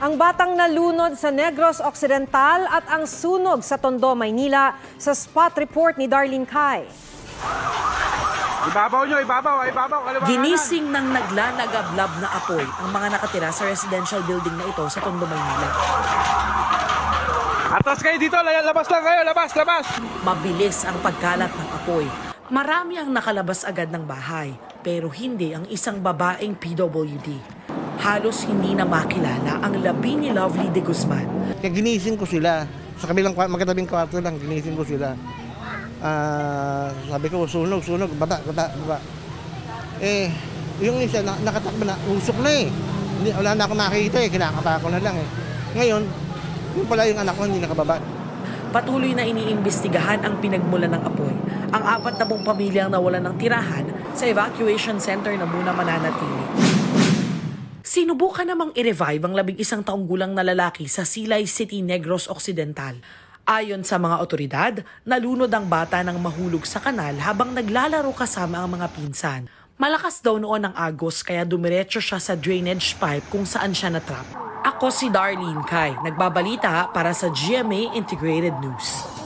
Ang batang nalunod sa Negros Occidental at ang sunog sa Tondo, Maynila sa spot report ni Darlene Cay. Ibabaw nyo, ibabaw. Ginising ng naglalagablab na apoy ang mga nakatira sa residential building na ito sa Tondo, Maynila. Atras kayo dito, labas lang kayo, labas. Mabilis ang pagkalat ng apoy. Marami ang nakalabas agad ng bahay, pero hindi ang isang babaeng PWD. Halos hindi na makilala ang labi ni Lovely de Guzman. Kaya ginising ko sila. Sa kabilang magkatabing kwarto lang, ginising ko sila. Sabi ko, sunog, baba. Yung isa, nakatakbo na, usok na eh. Wala na akong nakikita eh, kinakapa ko na lang eh. Ngayon, yung pala yung anak ko hindi nakababa. Patuloy na iniimbestigahan ang pinagmulan ng apoy. Ang 40 pamilyang nawalan ng tirahan sa evacuation center na muna mananatili. Sinubukan namang i-revive ang 11 taong gulang na lalaki sa Silay City, Negros Occidental. Ayon sa mga otoridad, nalunod ang bata nang mahulog sa kanal habang naglalaro kasama ang mga pinsan. Malakas daw noon ang agos kaya dumiretso siya sa drainage pipe kung saan siya natrap. Ako si Darlene Cay, nagbabalita para sa GMA Integrated News.